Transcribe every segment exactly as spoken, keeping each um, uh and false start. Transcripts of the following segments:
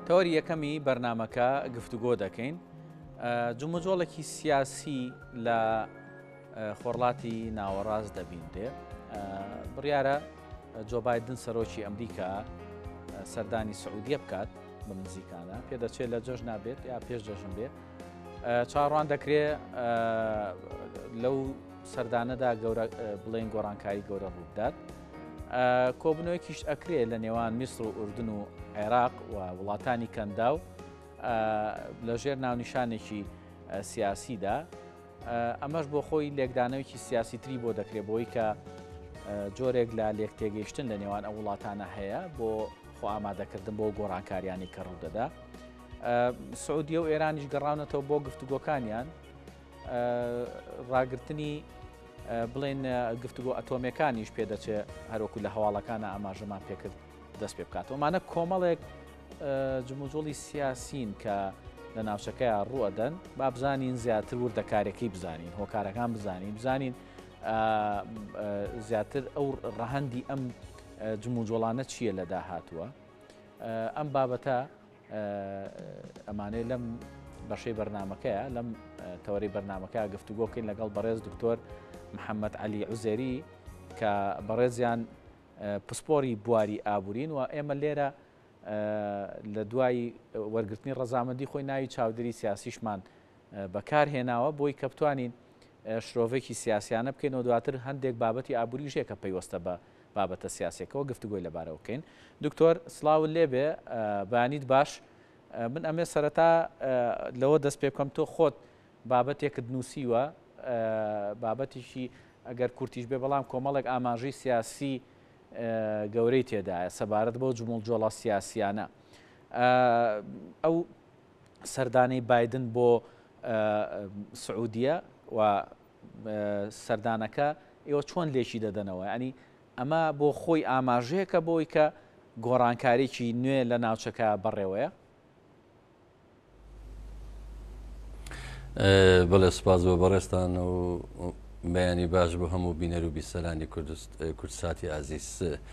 تەوەری یەکەمی بەرنامەکە گفتوگۆ دەکەین. جموجۆڵێکی سیاسی لە خۆڕڵاتی ناوەڕاست دەبیندێ. بڕیارە جۆ بایدن سەرۆکی ئەمریکا سەردانی سعودیە بکات بە نزیکانە، پێدەچێت لە جۆش نابێت یا پێش جەژن بێ. چاڕوان دەکرێت لەو سەردانەدا گەورە بڵێن گۆڕانکاری گەورە ڕوودات. کۆبنەوەیکیش ئەکرێت لە نێوان میسر و ئوردن و عێراق و وڵاتانی کەنداو لەژێر ناونیشانێکی سیاسیدا. ئەمەش بۆ خۆی لێکدانەوەیکی سیاسی تری بۆ دەکرێت بۆی کە جۆرێک لە لێک تێگەیشتن لە نێوان ئەو وڵاتانە هەیە بۆ خۆ ئامادەکردن بۆ گۆڕانکاریانی کە ڕوودەدا. سعودیە و ئێرانیش گەڕاونەتەوە بۆ گفتوگۆکانیان ڕاگررتنی بڵێن گفتوگۆ ئەتۆمیەکانیش پێدەچێت هەروەکو لە هەواڵەکانە ئاماژەمان پێکرد دەست پێ بکات. ئەمانە کۆمەڵێک جموجۆڵی سیاسین کە لە ناوچەکەیان ڕوئەدەن، با بزانین زیاتر وردەکارێکی بزانین، هۆکارەکان بزانین، بزانین زیاتر ئەو ڕەهەندی ئەم جموجۆڵانە چییە لە داهاتووە. ئەم بابەتە ئەمانەی لەم بەشەی بەرنمەکەیە، لەم تەوەری بەرنمەکە گفتوگۆکەین لەگەڵ بەڕێز دکتۆر محەممەد علی عوزێری کە بەڕێزیان پسپۆری بواری ئابوورین و ئێمە لێرە لە دوای وەرگرتنی ڕەزامەندی خۆی ناوی چاودێری سیاسیشمان بەکارهێناوە بۆی کە بتوانین شرۆڤێکی سیاسیانە بکەین و دواتر هەندێک بابەتی ئابووری ژێکە پەیوەستە بە بابەتە سیاسێکەوە گفتوگۆی لەبارەوە بکەین. دکتۆر سڵاو لێبێ، بانیت باش. من ئەمێ سەرەتا لەوە دەست پێ بکەم، تۆ خۆت بابەتێکت نووسیوە، بابەتیشی ئەگەر کورتیش بێ بەڵام کۆمەڵێک ئاماژەی سیاسی گەورەی تێدایە سەبارەت بۆ جموڵجۆڵە سیاسیانە. ئەو سەردانەی بایدن بۆ سعودیە و سەردانەکە ئێوە چۆن لێشی دەدەنەوە؟ ینی ئەمە بۆ خۆی ئاماژەیەکە بۆی کە گۆڕانکارێکی نوێ لە ناوچەکە بەڕێوەیە؟ بەڵێ سپاس بۆ بەڕێستان و بەیانی باش بۆ هەموو بینەر و بیسەرانی کورتساتی عزیز.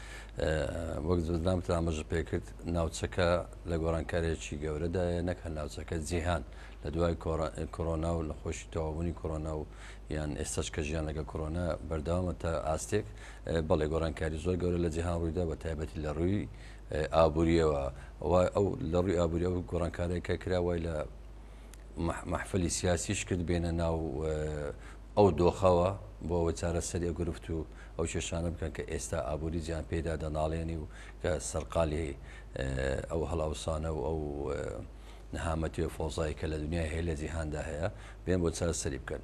وەک زدامتە ئاماژە پێکرد، ناوچەکە لە گۆڕانکارێکی گەورەدایە، نەک هەر ناوچەکە جیهان لە دوای کۆرۆنا و نەخۆشی تەواوبوونی کۆرۆنا و یان ئێستاش کە ژیان لەگە کۆرۆنا بەردەوامە تا ئاستێک. بەڵێ گۆڕانکاری زۆر گەورە لە جیهان ڕوویدا بە تایبەتی لە ڕووی ئابووریەوە. ئەو لە ڕووی ئابووری ئەو گۆڕانکارێکە کرا وای لە محفلی سیاسیش کرد بێنە ناو ئەو دۆخەوە بۆ ئەوە چارەسەری ئەو گرفت و ئەو کێشانە بکەن کە ئێستا ئابووری جیان پێدا دەناڵێنی و کە سەرقالی ئەو هەڵاوسانە و ئەو نەهامەتی و فۆزایی کە لە دنیای هەیە لە جیهاندا هەیە بێن بۆ چارەسەری بکەن.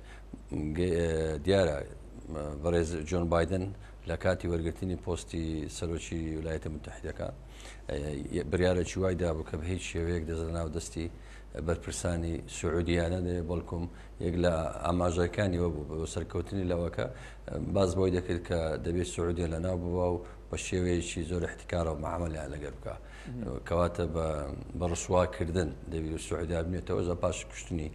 دیارە بەڕێز جۆن بایدن لە کاتی وەرگرتنی پۆستی سەرۆکی ویلایەتە متحیدەکان بڕیارێکی وای دابوو کە بە هیچ شێوەیەک دەست ناو دەستی بەرپرسانی سعودیانە بەڵکوم یەک لە ئاماژەکانی وە بوو بۆ سەرکەوتنی لەوەکە باز بۆی دەکرد کە دەبێت سعودیە لە ناو بووە و بە شێوەیەکی زۆر احتیکارە و معاملیان لەگەر بکە، کەواتە بە ڕسواکردن دەبێت سعودیا بنێتەوە زە پاش کوشتنی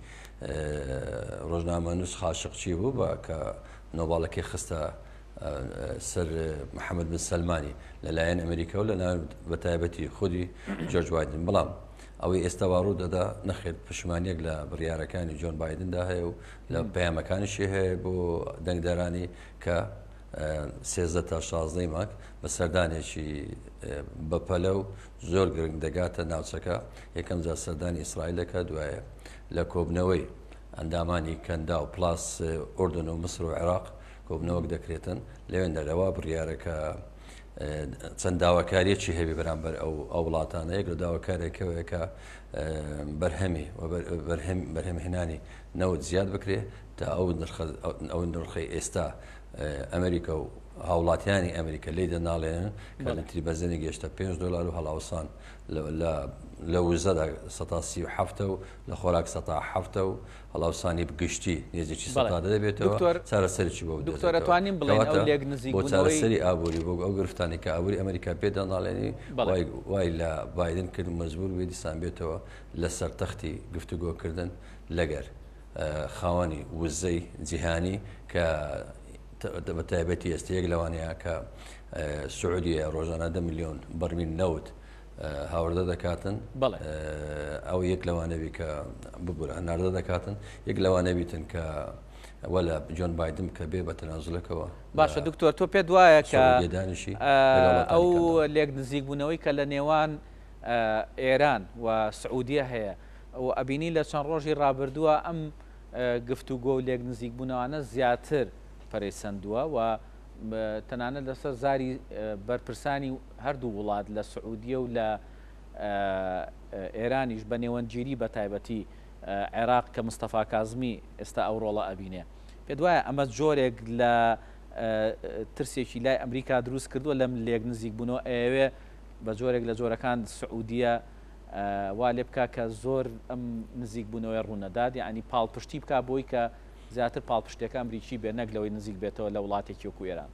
ڕۆژنامە نووس خاشقچی بوو بە کە نۆباڵەکەی خستە سەر محەممەد بن سەلمانی لەلایەن ئەمریکا و لە ناو بەتایبەتی خودی جۆرج بایدن. بەڵام ئەوەی ئێستا ڕوو دەدا نەخێت پشمانیەک لە بڕیارەکانی جۆن بایدندا هەیە و لە پەیامەکانیشی هەیە بۆ دەنگدەرانی کە سێزدە تا شازدەی مانگ بە سەردانێکی بەپەلە و زۆر گرنگ دەگاتە ناوچەکە. یەکەم جا سەردانی ئیسرائیلەکە، دوایە لە کۆبنەوەی ئەندامانی کەندا و پلاس ئوردن و مسر و عێراق کۆبنەوەک دەکرێتن. لەوێن دەرەوە بڕیارەکە چەند داواکاریەکی هەبی بەرامبەر ئەو وڵاتانە. یەک لە داواکارێکەوەیە کە بەرهەمی بەرهەمهێنانی نەوت زیاد بکرێ تا ئەو نرخی ئێستا ئەمریکا و هاوڵاتیانی ئەمریکا لی دەناڵێنن کە لە تری بەزێنی گەشتە پێنج دۆلار و هەڵاوسان لە وزەدا سەتا سی و حەفتە و لە خۆراک سەتا حەفتە و هەڵاوسانی بگشتی نێزێکی سەتا دەبێتەوە. چارەسەرێکی بۆ دکتۆرەتوانین بڵێن ئەو لێک نزیک بۆ چارەسەری ئابووری بۆ ئەو گرفتانی کە ئابووری ئەمریکا پێ دەناڵێنی وای لە بایدن کرد مەجبور بێ دیسان بێتەوە لە سەرتەختی گفتوگۆکردن لەگەر خاوەنی وزەی جیهانی کە بە تایبەتی ئێستا یەک لەوانەیە کە سعودیە ڕۆژانە دە میلیۆن بەرمیل نەوت هاوردە دەکاتن ئەو یەک لەوانەوی کە ببوورە هەناردە دەکاتن یەک لەوانە بیتن کە وەلا جۆن بایدن کە بێ بە تەنازڵەکەوە. باشە دکتۆر تۆ پێت وایە کە ئەو لێک نزیک بوونەوەی کە لە نێوان ئێران و سعودیە هەیە و ئەبینی لە چەند ڕۆژی ڕابردووە ئەم گفتوگۆ و لێک نزیک بوونەوانە زیاتر پەرەیسەندووە و تەنانەت لەسەر زاری بەرپرسانی هەردوو وڵات لە سعودیە و لە ئێرانیش بە نێوەنگیری بە تایبەتی عێراق کە مستەفا کازمی ئێستا ئەو ڕۆڵە ئەبینێ. پێت وایە ئەمە جۆرێک لە ترسێکی لای ئەمریکا دروست کردووە لەم لێک نزیک بوونەوە ئەوێ بە جۆرێک لە جۆرەکان سعودیە وا لێ بکە کە زۆر ئەم نزیک بوونەوەی ڕوونەداد یعنی پاڵپشتی بکە بۆی کە زیاتر پاڵپشتەکە ئەمریکی بێ نەک لەوەی نزیک بێتەوە لە وڵاتێکی وەکو ئێران.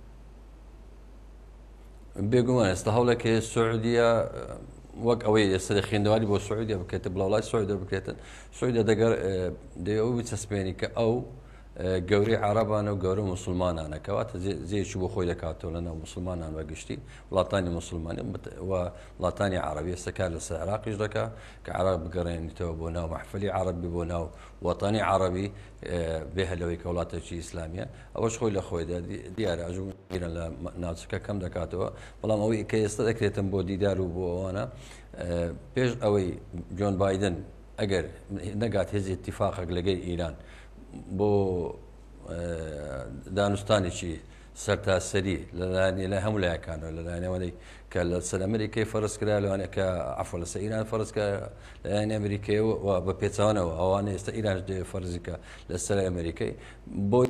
بێگومان ئێستا هەوڵێکی سعودیە وەک ئەوەی ئێستا خوێندەواری بۆ سعودیە بکرێتە بڵاو وڵای سعودیە بکرێتن سعودیە دەگەر دەیەوە بچەسپێنی کە ئەو گەورەی عەرەبانە و گەورە موسڵمانانە کەواتە زێیەکی بۆ خۆی دەکاتەوە لەناو موسڵمانان بەگشتی وڵاتانی موسڵمانی و وڵاتانی عەرەبی ئێستا کار لەسەر عێراقیش دەکا کە عێراق بگەڕێنیتەوە بۆ ناو مەحفەلی عەرەبی بۆ ناو وەتانی عەرەبی بێ لەوەی کە وڵاتێکی ئیسلامیە ئەوەش خۆی لە خۆیدا دیارە ئەژوورە لە ناوچەکە کەم دەکاتەوە بەڵام ئەوەی کە ئێستا دەکرێتن بۆ دیدار و بۆ ئەوانە پێش ئەوەی جۆن بایدن ئەگەر نەگات هێزی اتیفاقێک لەگەی ئیران بۆ دانوستانێکی سەرتاسەری لەلایەنی لە هەموو لایەکانەوە لەلایەنەوەی کە لە سەر ئەمریکای فەرزکرا لەوانەیە کە عەفوە لەسەر ئیران فەرزکە لەلایەنی ئەمریکایەوە بە پێچەوانەوە ئەوانە ئێستا ئیرانش دەوێت فەرزیکە لەسەر ئەمریکای بۆ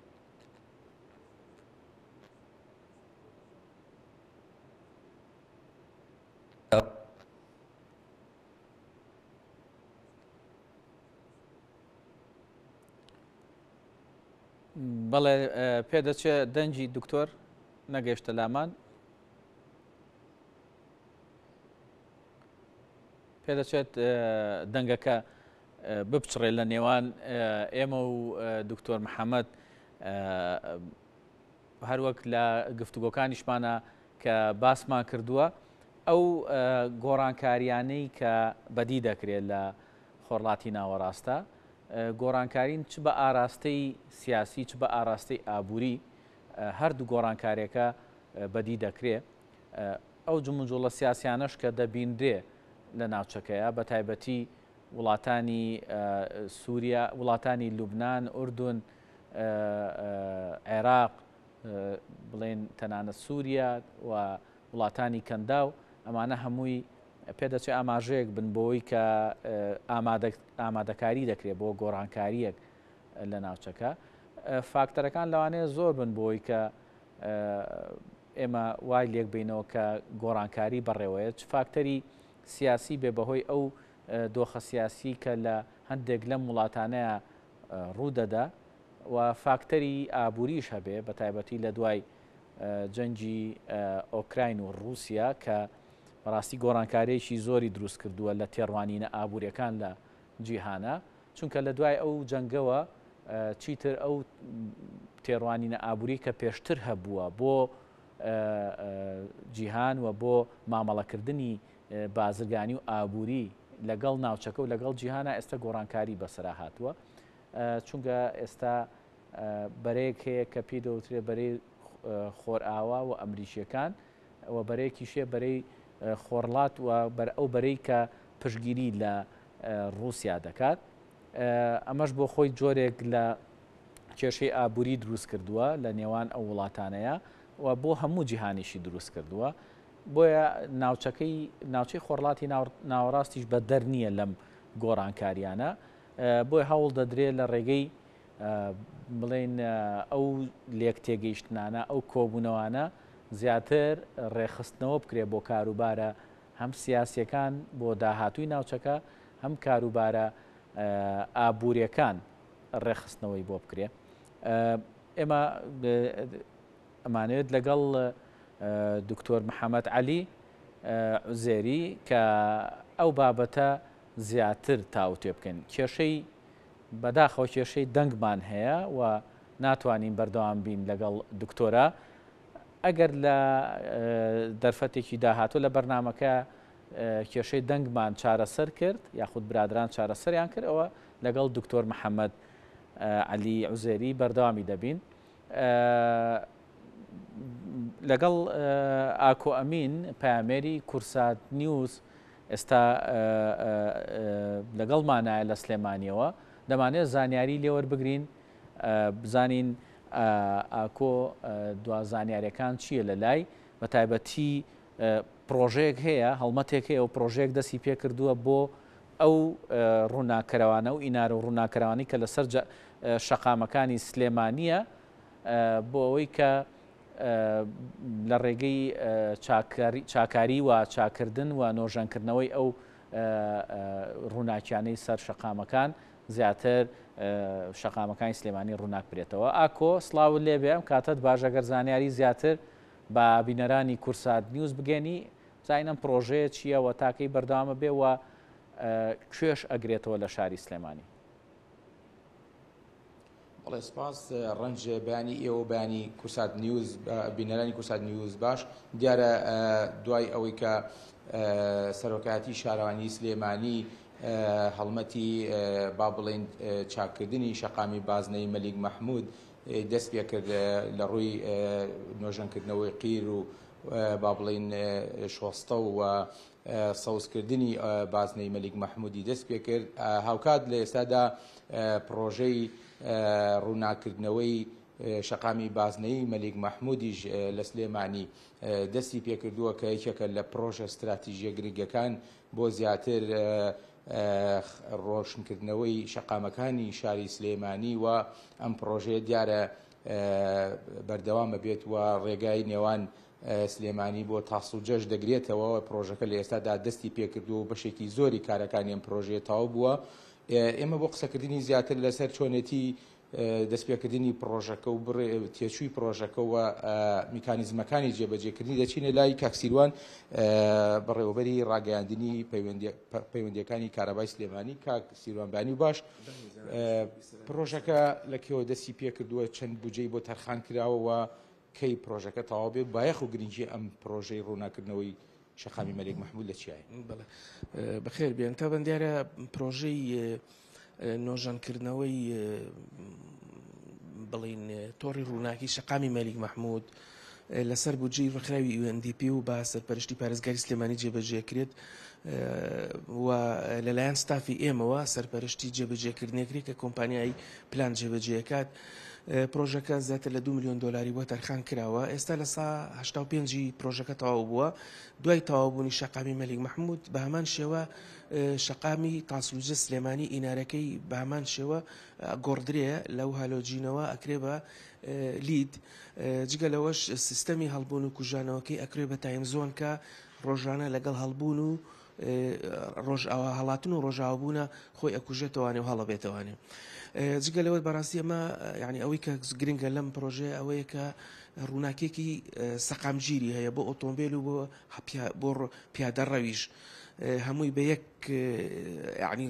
بەڵێ پێدەچێت دەنجی دکتۆر نەگەیشتە لامان پێدەچێت دەنگەکە بپچڕێ لە نێوان ئێمە و دکتۆر محەممەد هەروەک لە گفتوگۆکانیشمانە کە باسمان کردووە ئەو گۆڕانکاریانەی کە بەدی دەکرێت لە خۆرڵاتی ناوەڕاستە گۆڕانکارین چ بە ئاراستەی سیاسی چ بە ئاراستەی ئابووری هەردوو گۆڕانکاریەکە بەدی دەکرێت ئەو جموجۆڵە سیاسیانەش کە دەبیندرێ لە ناوچەکەیە بە تایبەتی وڵاتانی سووریا وڵاتانی لوبناان ئوردون عێراق بڵێن تەنانەت سووریا و وڵاتانی کەنداو ئەمانە هەمووی پێدەچێت ئاماژەیەک بن بۆی کە ئامادەکاری دەکرێت بۆ گۆڕانکاریەک لە ناوچەکە فاکتەرەکان لەوانەیە زۆر بن بۆی کە ئێمە وای لێک بینەوە کە گۆڕانکاری بەڕێوەیە چ فاکتەری سیاسی بێ بەهۆی ئەو دۆخە سیاسی کە لە هەندێک لەم وڵاتانەیە ڕوودەدا و فاکتەری ئابووریش هەبێ بە تایبەتی لە دوای جەنگی ئۆکراین و ڕووسیا کە بەڕاستی گۆڕانکاریەکی زۆری دروست کردووە لە تێڕوانینە ئابوووریەکان لە جیهانە چونکە لە دوای ئەو جەنگەوە چیتر ئەو تێڕوانینە ئابووری کە پێشتر هەبووە بۆ جیهان و بۆ مامەڵەکردنی بازرگانی و ئابووری لەگەڵ ناوچەکە و لەگەڵ جیهانە ئێستا گۆڕانکاری بەسەرا هاتووە چونکە ئێستا بەرەیەک هەیە کە پێی دەوترێت بەرەی خۆرئاوا و ئەمریکیەکان و بەرەیەکیشێ بەرەی خۆرڵات و ئەو بەرەی کە پشگیری لە ڕووسیا دەکات ئەمەش بۆ خۆی جۆرێک لە کێشەی ئابووری دروست کردووە لە نێوان ئەو وڵاتانەیە و بۆ هەموو جیهانیشی دروست کردووە بۆیە ناوچەکەی ناوچەی خۆرڵاتی ناوەڕاستیش بە دەر نییە لەم گۆڕانکاریانە بۆی هەوڵ دەدرێت لە ڕێگەی بڵێن ئەو لێک تێگەیشتنانە ئەو کۆبوونەوانە زیاتر ڕێخستنەوە بکرێت بۆ کاروبارە هەم سیاسیەکان بۆ داهاتووی ناوچەکە هەم کاروبارە ئابوووریەکان ڕێخستنەوەی بۆ بکرێت ئێمە ئەمانوێت لەگەڵ دکتۆر محەممەد عەلی عوزێری کە ئەو بابەتە زیاتر تاوتێ بکەن کێشەی بەداخەوە کێشەی دەنگمان هەیە و ناتوانین بەردەوام بین لەگەڵ دکتۆرە ئەگەر لە دەرفەتێکی داهاتوو لە بەرنمەکە کێشەی دەنگمان چارەسەر کرد یاخود برادران چارەسەریان کرد ئەوە لەگەڵ دکتۆر محەممەد علی عوزێری بەردەوامی دەبین لەگەڵ ئاکۆ ئەمین پامێری کورسات نیوز ئێستا لەگەڵمانایە لە سلێمانیەوە دەمانێت زانیاری لێوەربگرین بزانین ئاکۆ دوازانیاریەکان چییە لە لای بە تایبەتی پرۆژەیەک هەیە هەڵمەتێک هەیە و پرۆژەیەک دەستی پێ کردووە بۆ ئەو ڕووناکەروانە و ئینارە و ڕووناکەروانی کە لەسەر شەقامەکانی سلێمانیە بۆ ئەوەی کە لە ڕێگەی چاکاری و چاکردن و نۆژەنکردنەوەی ئەو ڕووناکیانەی سەر شەقامەکان زیاتر شەقامەکانی سلێمانی ڕووناک برێتەوە. ئاکۆ سڵاو لێبێ ئەم کاتت باشەگەر زانیاری زیاتر بە بینەرانی کورسات نیوز بگەنی زانینم پرۆژەیە چییە و تاکەی بەردەوامە بێ و کوێش ئەگرێتەوە لە شاری سلێمانی. بەڵێ سپاس ڕەنجە بەیانی ئێوە بەیانی کورسات نیوز بینەرانی کورسات نیوز باش دیارە دوای ئەوەی کە سەرۆکایەتی شارەوانی سلێمانی هەڵمەتی با بڵێن چاکردنی شەقامی بازنەی مەلیک مەحموود دەست پێ کرد لە ڕووی نۆژەنکردنەوەی قیر و با بڵێن شۆستە و سەوزکردنی بازنەی مەلیک مەحموودی دەست پێ کرد هاوکات لە ئێستادا پرۆژەی ڕووناکردنەوەی شەقامی بازنەی مەلیک مەحموودیش لە سلێمانی دەستی پێکردووە کە یەکێکە لە پرۆژە استراتیژیە گرنگەکان بۆ زیاتر ڕۆشنکردنەوەی شەقامەکانی شاری سلێمانی و ئەم پرۆژەیە دیارە بەردەوامە بێت و ڕێگای نێوان سلێمانی بۆ تاس و جەش دەگرێتەوە پرۆژەکە لە ئێستادا دەستی پێکردو و بەشێکی زۆری کارەکانی ئەم پرۆژەیە تەواو بووە. ئێمە بۆ قسەکردنی زیاتر لەسەر چۆنێتی دەستپێکردنی پرۆژەکە و تێچووی پرۆژەکەەوە میکانیزمەکانی جێبەجێکردنی دەچینە لای کاکسیروان بەڕێوەبەری ڕاگەیاندنی پەیوەندیەکانی کارەبای سلێمانی کاک سیروانبانی و باش پرۆژەکە لەکەوە دەستی پێکردووە چەند بودجەی بۆ تەرخان کراوەوە کەی پرۆژەکە تەواو بێت بایەخ و گرنگی ئەم پرۆژەی ڕووناکردنەوەی شەقامی مەلیک مەحموود لە چیایە؟ بەخێر بێن تا بەندیارە پرۆژەی نۆژەنکردنەوەی بڵین تۆڕی ڕووناکی شەقامی مەلیک مەحموود لەسەر بودجەی ڕخراوی یو ئەن دی پی و با سەرپەرشتی پارێزگاری سلێمانی جێبەجێکرێت و لەلایەن ستافی ئێمەوە سەرپەرشتی جێبەجێکردنێکری کە کۆمپانیای پلان جێبەجێکات پرۆژەکە زیاتر لە دو میلیۆن دۆلاری بۆ تەرخان کراوە. ئێستا لە سا هەشتا و پێنجی پرۆژەکە تەواو بووە. دوای تەواوبوونی شەقامی مەلیک مەحموود بە هەمان شێوە شەقامی تاسلوجە سلێمانی ئینارەکەی بە هەمان شێوە گۆڕدرێ لەو هەلۆجینەوە ئەکرێ بە لید جگە لەوەش سیستەمی هەڵبوون و کوژانەوەکەی ئەکرێ بە تایم زۆن کە ڕۆژانە لەگەڵ هەڵبوون و ڕۆژئاوا هەڵاتن و ڕۆژاوابوونە خۆی ئەکوژێتەوانێ و هەڵەبێتەوانێ. جگە لەوە بەڕاستی ئەمە یعنی ئەوەی کە گرنگە لەم پرۆژێ ئەوەیە کە ڕووناکێکی سەقامگیری هەیە بۆ ئۆتۆمبیل و بۆ بۆ پیادە ڕەویش هەمووی بە یەک یعنی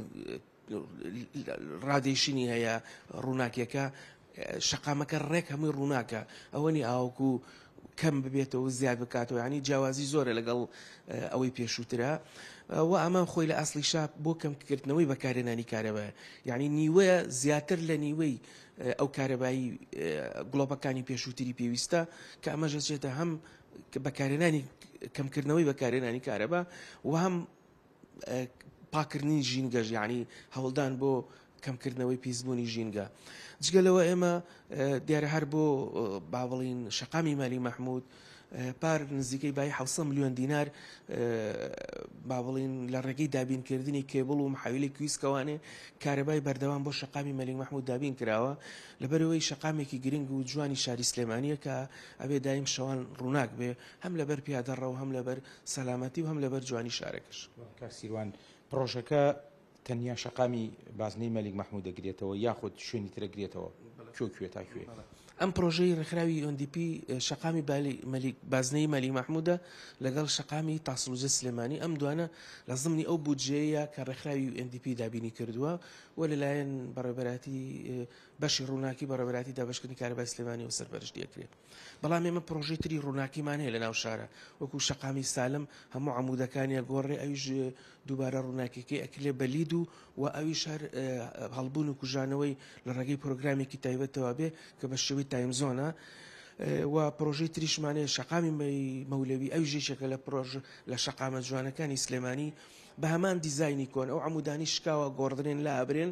ڕادێشینی هەیە ڕووناکیەکە شەقامەکە ڕێک هەمووی ڕووناکە ئەوەنی ئاوکو کەم ببێتەوە زیاد بکاتەوە ینی جیاوازی زۆرە لەگەڵ ئەوەی پێشووترە و ئەمە خۆی لە ئەسڵی شاپ بۆ کەمکردنەوەی بەکارهێنانی کارەبایە یعنی نیوەیە زیاتر لە نیوەی ئەو کارەبایی گڵۆپەکانی پێشووتری پێویستە کە ئەمە ژەچێتە هەم بەکارهێنانی کەمکردنەوەی بەکارهێنانی کارەبا و هەم پاکردنی ژینگەژ یعنی هەوڵدان بۆ کەمکردنەوەی پیسبوونی ژینگە. جگەلەوە ئێمە دیارە هەر بۆ با بڵین شەقامی مەلیک مەحموود پار نزیکەی بای حوسە میلیۆن دینار با بڵین لە ڕێگەی دابینکردنی کێبڵ و محاویلی کویسکەوانێ کارەبای بەردەوام بۆ شەقامی مەلیک مەحموود دابین کراوە لەبەرەوەی شەقامێکی گرنگ و جوانی شاری سلێمانیە کە ئەبێ دایم شەوان ڕووناک بێ هەم لەبەر پیادەڕە و هەم لەبەر سەلامەتی و هەم لەبەر جوانی شارەکەش. کاکسیروان پرۆژەکە تەنیا شەقامی بازنەی مەلیک مەحموود دەگرێتەوە یاخود شوێنی ترەگرێتەوە کوێ کوێ تا کوێ؟ ئەم پرۆژەی ڕێکخراوی ئۆ ئەن دی پی شەقامی بازنەی مەلیک مەحموودە لەگەڵ شەقامی تاسڵوجە سلێمانی ئەم دوانە لە ضمنی ئەو بودجەیە کە ڕێکخراوی ئۆ ئەن دی پی دابینی کردووە و لەلایەن بەڕێوەبەراتی بەشی ڕووناکی بەڕێوەبەراتی دابەشکردنی کارەبای سلێمانی و سەرپەرشتی دەکرێت. بەڵام ئێمە پرۆژەی تری ڕووناکیمان هەیە لە ناو شارە وەکو شەقامی سالم هەموو عەموودەکانیە گۆڕێ ئەویش دووبارە ڕووناکیەکەی ئەکرێ بە لید و و ئەویش هەر هەڵبوون و کوژانەوەی لە ڕێگەی پرۆگرامێکی تایبەتەوە بێ کە بە شێوەی تایمزۆنە و پرۆژەی تریشمانەیە شەقامی مەولەوی ئەو ژێشەکە لە پرۆژ لە شەقامە جوانەکانی سلێمانی بە هەمان دیزایانی کۆن ئەو عەمودانی شکاوە گۆڕدرێن لا ئەبرێن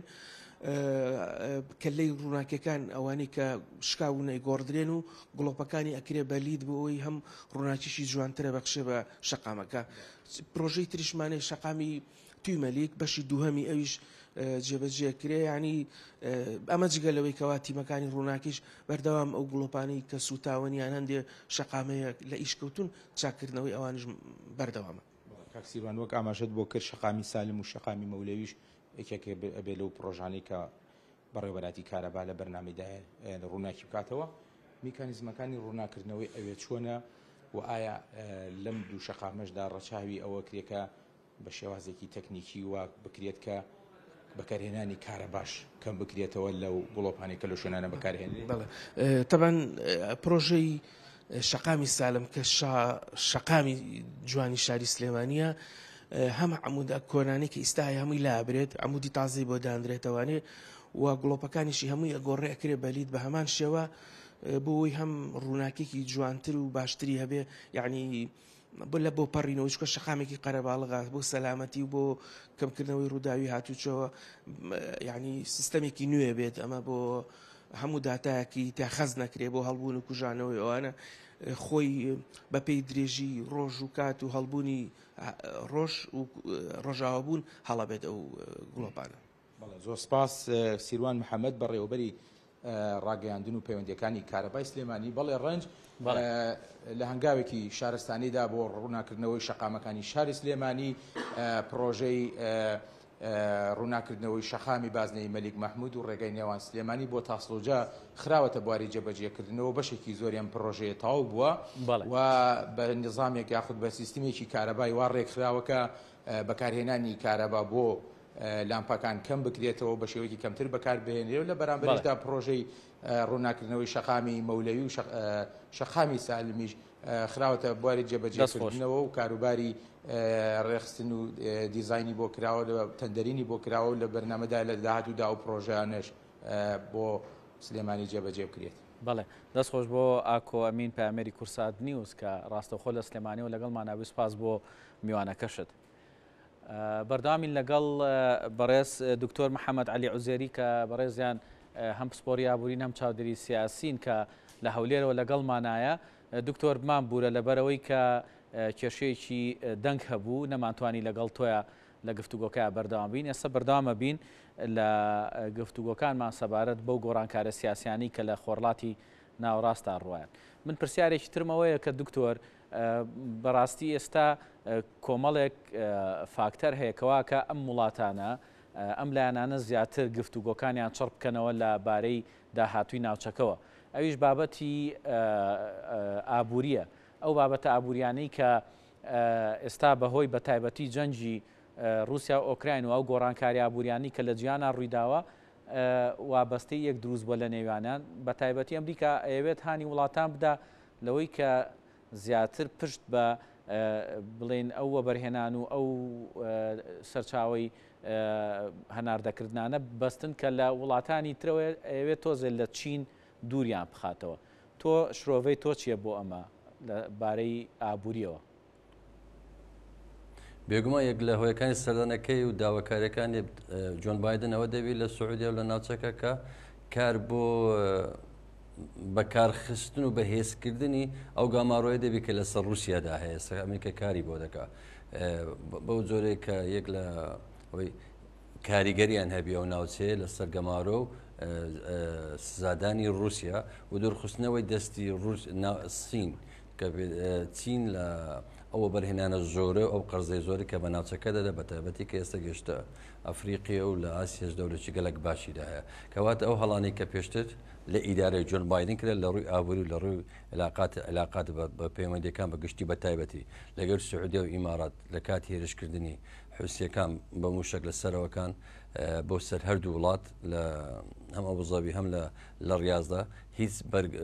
کەلەی ڕووناکیەکان ئەوانەی کە شکاونەی گۆڕدرێن و گڵۆپەکانی ئەکرێ بە لید بۆ ئەوی هەم ڕووناکیشی جوانترە بەخشێ بە شەقامەکە. پرۆژەی تریشمانەی شەقامی توی مەلیک بەشی دووهەمی ئەویش جێبەجێکرێ ینی ئەمە جگەلەوەی کەوا تیمەکانی ڕووناکیش بەردەوام ئەو گڵۆپانەی کە سوتاوەنیان هەندێ شەقامەیە لە ئیشکەوتون چاکردنەوەی ئەوانش بەردەوامە. کاکسیروان وەک ئاماژەت بۆ کرد شەقامی سالم و شەقامی مەولەویش یەکێک ئەبێ لەو پرۆژانەی کە بەڕێوەبەراتی کارەبا لە بەرنامەیدایە ڕووناکی بکاتەوە میکانیزمەکانی ڕووناکردنەوەی ئەوێ چۆنە و ئایا لەم دوو شەقامەشدا ڕەچاوی ئەوە کرێکە بە شێوازێکی تەکنیکی و بکرێت کە بەکارهێنانی کارە باش کەم بکرێتەوە لەو گڵۆپانی کە لە شوێنانە بەکارهێنێت. تەبەن پرۆژەی شەقامی سالم کە شەقامی جوانی شاری سلێمانیە هەم عەموودە کۆنانەی کە ئێستا هەمووی لابرێت عەمودی تازەی بۆ دانرێتەوانێ و گڵۆپەکانیشی هەمووی ئەگۆڕێ ئەکرێ بەلید بە هەمان شێوە بۆی هەم ڕووناکێکی جوانتر و باشتری هەبێ یعنی بۆ لە بۆ پەڕینەوە چکە شەقامێکی قەرەباڵغات بۆ سەلامەتی و بۆ کەمکردنەوەی ڕووداوی هاتوچەوە یعنی سیستەمێکی نوێ بێت ئەمە بۆ هەموو داتایەکی تا خەز نەکرێ بۆ هەڵبوون و کوژانەوەی ئەوانە خۆی بەپێی درێژی ڕۆژ و کات و هەڵبوونی ڕۆژ و ڕۆژاوابوون هەڵەبێت ئەو گڵۆپانە. زۆر سپاس سیروان محەممەد بە ڕێوەبەری ڕاگەیاندن و پەیوەندیەکانی کارەبای سلێمانی بەڵێ ڕەنج لە هەنگاوێکی شارستانیدا بۆ ڕووناکردنەوەی شەقامەکانی شاری سلێمانی پرۆژەی ڕووناکردنەوەی شەقامی بازنەی مەلیک مەحموود و ڕێگای نێوان سلێمانی بۆ تاسڵوجە خراوەتە بواری جێبەجێکردنەوە بەشێکی زۆریان پرۆژەیە تاو بووە و بە نظامێک یاخود بە سیستمێکی کارەبای وا ڕێکخراوەکە بەکارهێنانی کارەبا بۆ لامپەکان کەم بکرێتەوە بە شێوەیەکی کەمتر بەکاربهێنرێت لە بەرامبەرشدا پرۆژەی ڕووناکردنەوەی شەقامی مەولەوی و شەقامی سالمیش خراوەتە بواری جێبەجێکردنەوە و کاروباری ڕێخستن و دیزایانی بۆ کراوە لە تەندەرینی بۆ کراوە لە بەرنامەدا لە داهاتوودا و پرۆژیانش بۆ سلێمانی جێبەجێ بکرێت. بەڵێ دەستخۆش بۆ ئاکۆ ئەمین پامێری کورسات نیوز کە ڕاستەخۆ لە سلێمانی و لەگەڵمان ناوی سپاس بۆ میوانەکەشت. بەرداوامین لەگەڵ بەڕێز دکتۆر محەممەد عەلی عوزێری کە بەڕێزیان هەم پسپۆری ئابوورین هەم چاودێری سیاسین کە لە هەولێرەوە لەگەڵمانایە. دکتۆر بمان بوورە لەبەرەوەی کە کێشەیەکی دەنگ هەبوو نەمانتوانی لەگەڵ تۆیە لە گفتوگۆکە بەردەوام بین. ئێستا بەردەوامە بین لە گفتوگۆکانمان سەبارەت بەو گۆڕانکارە سیاسیانی کە لە خۆرڵاتی ناوەڕاستدا ڕوایان. من پرسیارێکی ترمەوەیە کە دکتۆر بەڕاستی ئێستا کۆمەڵێک فاکتەر هەیەکەوە کە ئەم وڵاتانە ئەم لایەنانە زیاتر گفتوگۆکانیان چڕ بکەنەوە لە بارەی داهاتووی ناوچەکەەوە. ئەویش بابەتی ئابووریە، ئەو بابەتە ئابووریانەی کە ئێستا بەهۆی بە تایبەتی جەنجی رووسیا و ئۆکراین و ئەو گۆڕانکاری ئابووریانی کە لە جیانە ڕوویداوە وابەستەی یەک دروست بۆ لە نێوانیان بە تایبەتی ئەمریکا ئەوێت هانی وڵاتان بدا لەوەی کە زیاتر پشت بە بڵێن ئەو وەبەرهێنان و ئەو سەرچاوی هەناردەکردانە بەستن کە لە وڵاتانی ترەوە ئەوێت تۆزێ لە چین دووریان بخاتەوە. تۆ شرۆڤەی تۆ چییە بۆ ئەمە لەبارەی ئابووریەوە؟ بێگومە یەک لە هۆیەکانی سەردانەکەی و داواکاریەکانی جۆن بایدن ئەوە دەبێت لە سعودیا و لە ناوچەکە کە کار بۆ بەکارخستن و بەهێزکردنی ئەو گاماڕۆیە دەبێت کە لەسەر رووسیادا هەیە ئەمریکا کاری بۆ دەکات بەو جۆرەی کە یەک لە کاریگەریان هەبی ئەو ناوچەیە لەسەر گەمارۆ و سزادانی رووسیا و دوورخستنەوەی دەستی سین کە چین لە ئەوە بەرهێنانە زۆرە ئەو قەرزەی زۆری کە بە ناوچەکە دەدا بە تایبەتی کە ئێستا گەشتە ئەفریقیا و لە ئاسیاش دەورێکی گەلک باشیدا هەیە کەواتە ئەو هەڵانی کە پێشتر لە ئیدارەی جۆن بایدن کرێت لە ڕووی ئابووری و لە ڕووی علاقات علاقات بە پەیوەندیەکان بە گشتی بە تایبەتی لەگەر سعودی و ئیمارات لە کاتی هێرشکردنی حوسیەکان بە موشک لە سەرەوەکان بۆ سەر هەردوو وڵات لە هەم ئەبوزەبی هەم لە ڕاضدا هیچ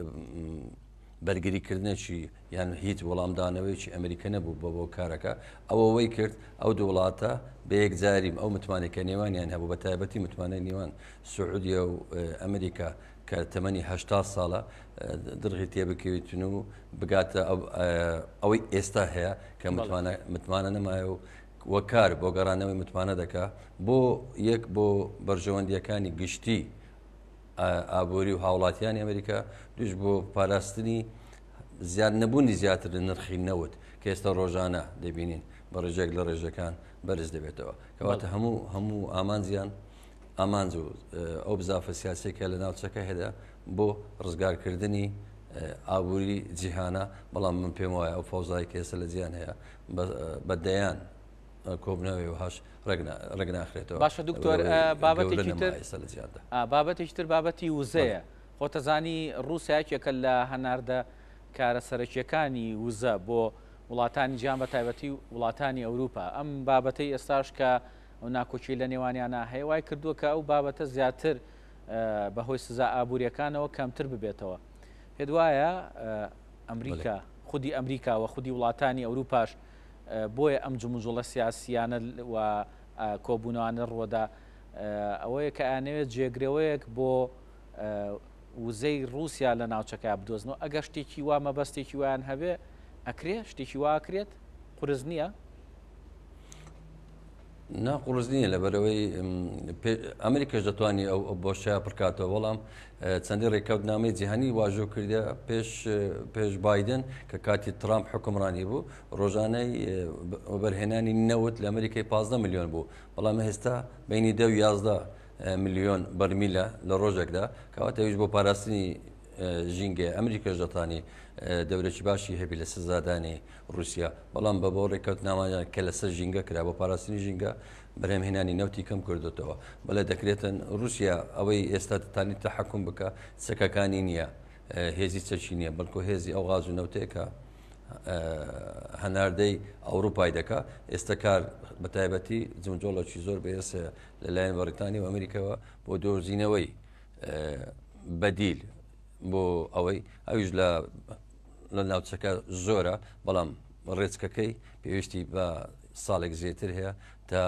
بەرگریکردنێکی یان هیچ وەڵامدانەوەیکی ئەمریکا نەبوو بە بۆ کارەکە ئەوەوەی کرد ئەو دوو وڵاتە بە یەکجاریم ئەو متمانێکە نێوانیان هەبوو بە تایبەتی متمانەی نێوان سعودیە و ئەمریکا کە تەمەنی هەشتا ساڵە دڕغی تێبکەوێتن و بگاتە ئەوەی ئێستا هەیە کە متمانە نەمایە و وە کار بۆ گەڕانەوەی متمانە دەکا بۆ یەک بۆ بەرژەوەندیەکانی گشتی ئابووری و هاوڵاتیانی ئەمریکا دوش بۆ پاراستنی زیاد نەبوونی زیاتر لە نرخی نەوت کە ئێستا ڕۆژانە دەبینین بە ڕێژێک لە ڕێژەکان بەرز دەبێتەوە کەواتە هەموو هەموو ئامانجیان ئامانج و ئەو بزافە سیاسێکە لە ناوچەکە هێدا بۆ ڕزگارکردنی ئابووری جیهانە بەڵام من پێم وایە ئەو فەوزایی کە ئێستا لە جیهان هەیە بەدەیان کۆبنەوەی وهاش ڕێک ناخرێتەوە. باشە دوکتۆر بابەتێکی تر بابەتێکی تر بابەتی وزەیە خۆتەزانی رووسایەکێکە لە هەناردە کارە سەرەکیەکانی وزە بۆ وڵاتانی جیان بە تایبەتی وڵاتانی ئەوروپا ئەم بابەتەی ئێستاش کە ئەو ناکۆچی لە نێوانیانە هەیە وای کردووە کە ئەو بابەتە زیاتر بەهۆی سزا ئابوووریەکانەوە کەمتر ببێتەوە پێت وایە ئەمریکا خودی ئەمریکا و خودی وڵاتانی ئەوروپاش بۆیە ئەم جموجوڵە سیاسیانە و کۆبوونەوانە ڕۆدا ئەوەیە کە ئانەوێت جێگرەوەیەک بۆ وزەی رووسیا لە ناوچەکە بدۆزنەوە ئەگەر شتێکی وا مەبەستێکی ویان هەبێ ئەکرێ شتێکی واکرێت قورس نییە؟ ناقورس نییە لەبەرەوەی ئەمریکاش دەتوانانی ئەو بۆشایە پڕکاتەوە بەڵام چەندی ڕێککەوتنامەی جیهانی واژۆ کردە پێش پێش بایدن کە کاتی ترامپ حکومڕانی بوو ڕۆژانەی بەرهێنانی نەوت لە ئەمریکای پازدە میلیۆن بوو بەڵام هێستا بینی دە و یازدە میلیۆن بەرمیلە لە ڕۆژێکدا کەواتە ئەویش بۆ پاراستنی ژینگە ئەمریکاش دەتوانی دەورێکی باشی هەبی لە سزادانی رووسیا بەڵام بە بۆ ڕێککەوتنامانیان کە لەسەر ژینگە کرا بۆ پاراستنی ژینگە بەرهەمهێنانی نەوتی کەم کردوتەوە بەڵێ دەکرێتن رووسیا ئەوەی ئێستا دەتانی تەحەکوم بکە چەکەکانی نییە هێزی چەکی نییە بەڵکو هێزی ئەو غاز و نەوتەیەکە هەناردەی ئەوروپای دەکا ئێستا کار بە تایبەتی جمجۆڵەکی زۆر بەێسە لەلایەن بەریتانی و ئەمریکەوە بۆ دۆزینەوەی بەدیل بۆ ئەوەی ئەویش لە لە ناوچەکە زۆرە بەڵام ڕێچکەکەی پێویستی بە ساڵێک زیاتر هەیە تا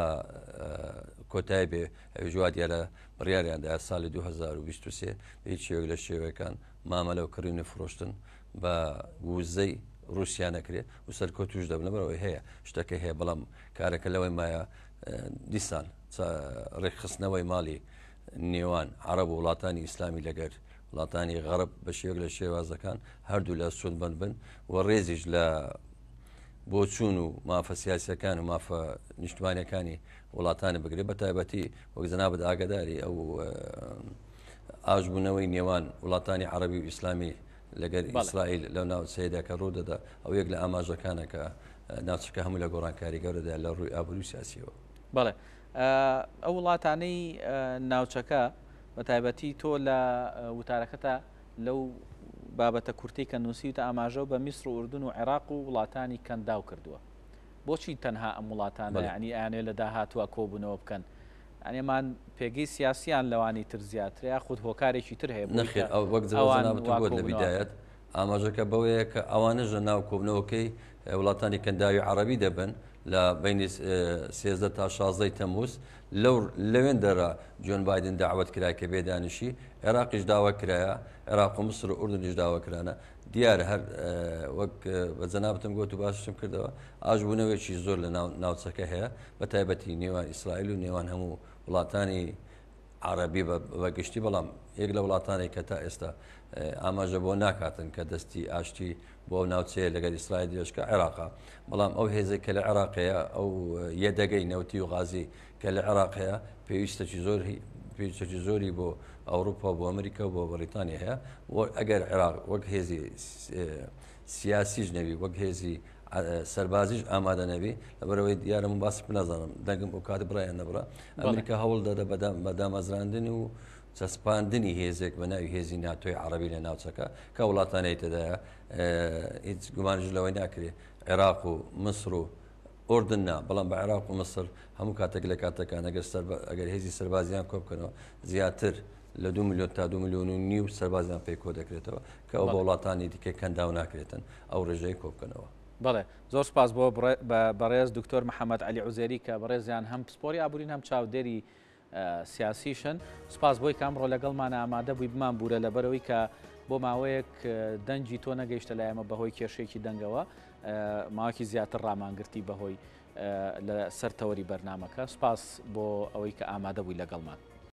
کۆتای بێ ئەوژوا دیارە بڕیاریاندا ساڵی دو هەزار و بیست و سێ هیچ شێوەیەک لە شێوەکان مامەلە و کڕینی فرۆشتن بە وزەی رووسیا نەکرێت و سەرکۆ توش دەبنە بەرەوەی هەیە شتەکە هەیە بەڵام کارەکە لەوەی مایە دیسان ڕێکخستنەوەی ماڵی نێوان عەرەب و وڵاتانی ئیسلامی لەگەر وڵاتانی غەرب بە شێوەیەک لە شێوازەکان هەردوو لە سوود بند بن و ڕێزیش لە بۆ چوون و مافە سیاسەکان و مافە نیشتوانەکانی وڵاتانی بگرێت بە تایبەتی وەک جەنابەت ئاگاداری ئەو ئاژبوونەوەی نێوان وڵاتانی عەرەبی و ئیسلامی لەگەر ئیسرائیل لەو ناو سەیدا کە ڕوودەدا ئەو یەک لە ئاماژەکانە کە ناوچەکە هەموو لە گۆڕانکاری گەورەدا لە ڕووی ئابووری سیاسیەوە. بەڵێ ئەو وڵاتانەی ناوچەکە بە تایبەتی تۆ لە وتارەکەتە لەو بابەتە کورتی کە نووسیتە ئاماژە و بە میسر و ئوردون و عێراق و وڵاتانی کەنداو کردووە بۆچی تەنها ئەم وڵاتانە یعنی ئەیانێ لە داهاتووە کۆبوونەوە بکەن ئەنێمان پێگەی سیاسیان لەوانی تر زیاتر یا خود هۆکارێکی تر هەیە نەخێر ئەو وەک جوابت لە بیدایەت ئاماژەکە بەوەیە کە ئەوانەش لە ناو کۆبنەوەکەی وڵاتانی کەنداوی عەرەبی دەبن لە بینی سێزدە تا شازدەی تەمووز لەو لەوێن دەرا جۆن بایدن داوت کرای کە بێدانیشی عێراقیش داوا کرایە عێراق و مسر و ئوردنیش داوا کرانە دیارە هەر وەک بە جەنابەتم گوت و باششم کردەوە ئاژبوونەوەیکی زۆر لە ناوچەکە هەیە بە تایبەتی نێوان ئیسرائیل و نێوان هەموو وڵاتانی عەرەبی بەگشتی بەڵام یەک لە وڵاتانی کە تا ئێستا ئاماژە بۆ ناکاتن کە دەستی ئاشتی بۆ ناوچەیە لەگەر ئیسرائیل دێشکە عێراقا بەڵام ئەو هێزێک کە لە عێراقەیە ئەو یەدەگەی نەوتی و غازی کە لە عێراقەیە پێویستەکی زۆر پێویستێکی زۆری بۆ ئەوروپا بۆ ئەمریکا و بۆ بەریتانیا هەیە ئەگەر عێراق وەک هێزی سیاسیش نەبی وەک هێزی سەربازیش ئامادە نەبی لەبەرەوەی دیارم باسی نازانم دەنگم بۆ کاتی بڕایان نەبرا ئەمریکا هەوڵ دەدە بە دامەزراندن و چەسپاندنی هێزێک بە ناوی هێزی ناتۆی عەرەبی لە ناوچەکە کە وڵاتانەی تێدایە هیچ گومانیش لەوەی ناکرێت عێراق و مسر و ئۆردننا بەڵام بە عێراق و مسر هەموو کاتێک لە کاتەکان ئەگەر هێزی سەربازیان کۆ بکەنەوە زیاتر لە دو میلیۆن تا دو میلیۆن و نیو سەربازیان پێی کۆ دەکرێتەوە کە ئەو بە وڵاتانی دیکە کەنداو ناکرێتن ئەو ڕێژەی کۆ بکەنەوە. بەڵێ زۆر سپاس بۆ بەڕێز دکتۆر محەممەد علی عوزێری کە بەڕێزیان هەم پسپۆری ئابوورین هەم چاودێری سیاسیشن سپاس بۆی کامڕۆ لەگەڵمان ئامادە بووی بمان بوورە لەبەرەوەی کە بۆ ماوەیەک دەنجی تۆ نەگەیشتە لایەمە بەهۆی کێشێکی دەنگەوە ماوەکی زیاتر ڕامانگرتی بەهۆی لە سەرتەوەری بەرنامەکە سپاس بۆ ئەوەی کە ئامادە بووی لەگەڵمان.